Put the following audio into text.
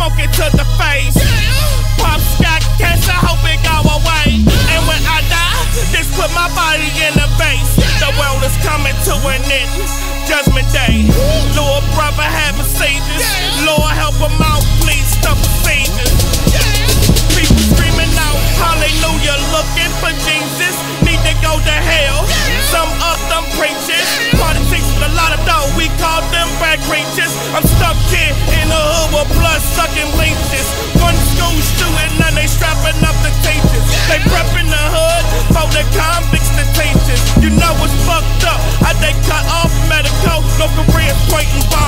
smoke it to the face. Pops got cancer, hope it go away. And when I die, just put my body in the vase. The world is coming to an end, Judgment Day. Lord brother having sages, Lord help him out, please stop the sages. People screaming out, hallelujah, looking for Jesus, need to go to hell. Some of them preachers, politics with a lot of dough, we call them bad creatures. I'm stuck here in the hood with blood sucking leeches. One school shooting and they strapping up the teachers. They prepping the hood for the convicts to teachers. You know what's fucked up, how they cut off medical, no careers pointing